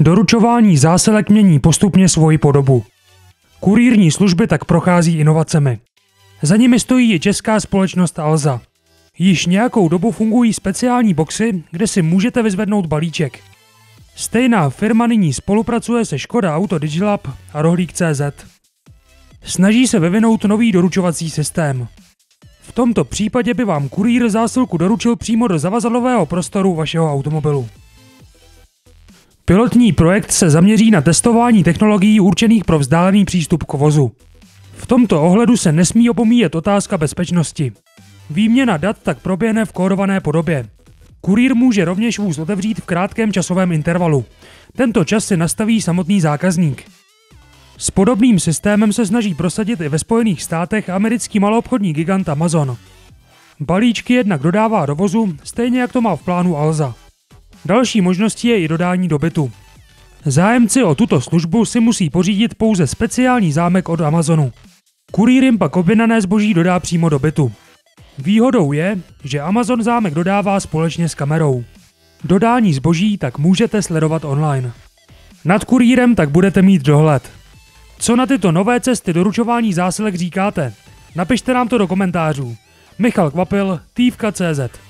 Doručování zásilek mění postupně svoji podobu. Kurýrní služby tak prochází inovacemi. Za nimi stojí i česká společnost Alza. Již nějakou dobu fungují speciální boxy, kde si můžete vyzvednout balíček. Stejná firma nyní spolupracuje se Škoda Auto Digilab a Rohlík.cz. Snaží se vyvinout nový doručovací systém. V tomto případě by vám kurýr zásilku doručil přímo do zavazadlového prostoru vašeho automobilu. Pilotní projekt se zaměří na testování technologií určených pro vzdálený přístup k vozu. V tomto ohledu se nesmí opomíjet otázka bezpečnosti. Výměna dat tak proběhne v kódované podobě. Kurýr může rovněž vůz otevřít v krátkém časovém intervalu. Tento čas si nastaví samotný zákazník. S podobným systémem se snaží prosadit i ve Spojených státech americký maloobchodní gigant Amazon. Balíčky jednak dodává do vozu, stejně jak to má v plánu Alza. Další možností je i dodání do bytu. Zájemci o tuto službu si musí pořídit pouze speciální zámek od Amazonu. Kurýr jim pak objednané zboží dodá přímo do bytu. Výhodou je, že Amazon zámek dodává společně s kamerou. Dodání zboží tak můžete sledovat online. Nad kurýrem tak budete mít dohled. Co na tyto nové cesty doručování zásilek říkáte? Napište nám to do komentářů. Michal Kvapil, Tývka.cz